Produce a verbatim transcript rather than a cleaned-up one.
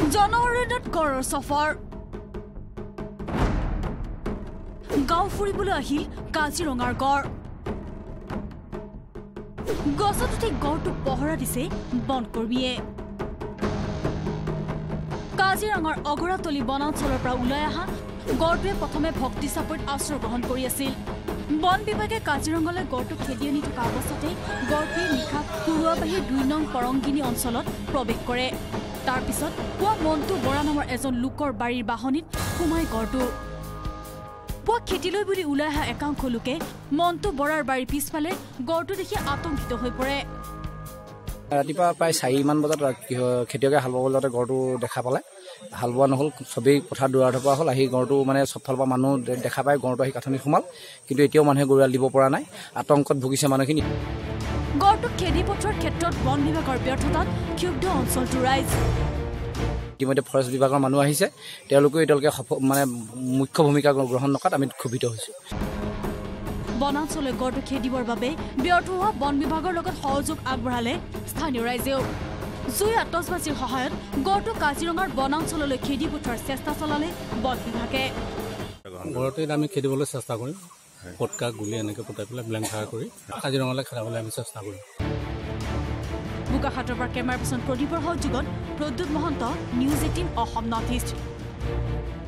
জনঅৰণ্যত গড়ৰ সফৰ গাঁও ফুৰিবলৈ আহিল কাজিৰঙাৰ গড় গছত উঠি গড়টোক পহৰা দিছে বনকৰ্মীয়ে কাজিৰঙাৰ অগৰাতলি বনাঞ্চলৰ পৰা ওলাই অহা গড়টোৱে প্ৰথমে ভক্তি চাপত আশ্ৰয় গ্ৰহণ কৰি আছিল বন বিভাগে কাজিৰঙালৈ গড়টোক খেদি আনি থকা অৱস্থাতে গড়টোৱে নিশা কুৰুৱাবাহীৰ দুই নং পৰংগিনী অঞ্চলত প্ৰৱেশ কৰে তাৰ পিছত পুৱা মন্তু বৰা নামৰ এজন লোকৰ বাৰীৰ বাহনিত সোমাই গড়টো পুৱা খেতিলৈ বুলি ওলাই অহা একাংশ লোকে মন্তু বৰাৰ বাৰীৰ পিছফালে গড়টো দেখি আতংকিত হৈ পৰে ৰাতিপুৱা প্ৰায় চাৰিমান বজাত খেতিয়কে হাল বাবলৈ গড়টো দেখা পালে হাল বোৱা নহ'ল চবেই পথাৰ দৌৰা ধপৰা হ'ল আহি গড়টো মানে চবফালৰ পৰা মানুহ দেখা পাই গড়টো আহি কাঠনিত সোমাল কিন্তু এতিয়াও মানুহে গৰুৱাল দিব পৰা নাই আতংকত ভুগিছে মানুহখিনি গড়টোক খেদি পঠোৱাৰ ক্ষেত্ৰত বন বিভাগৰ ব্যৰ্থতাত ক্ষুব্ধ অঞ্চলটোৰ ৰাইজ ইতিমধ্যে ফৰেষ্ট বিভাগৰ মানুহ আহিছে তেওঁলোকেও এতিয়ালৈকে মানে মুখ্য ভূমিকা গ্ৰহণ নকৰাত আমি ক্ষুভিত হৈছোঁ বনাঞ্চলে গড়টো খেদিবৰ বাবে ব্যৰ্থ হোৱা বন বিভাগৰ লগত সহযোগ আগবঢ়ালে স্থানীয় ৰাইজেও জুই আতচবাজিৰ সহায়ত গড়টো কাজিৰঙাৰ বনাঞ্চললৈ খেদি পঠোৱাৰ চেষ্টা চলালে বন বিভাগে গড়টো আমি খেদিবলৈ চেষ্টা কৰিম পটকা গুলি এনেকৈ পটাই পেলাই ব্লেংক ফায়াৰ কৰি কাজিৰঙালৈ খেদাবলৈ আমি চেষ্টা কৰিম বোকাখাটৰ পৰা কেমেৰা পাৰ্চন প্ৰদীপৰ সহযোগত Pradyut Mahanta news eighteen Assam north east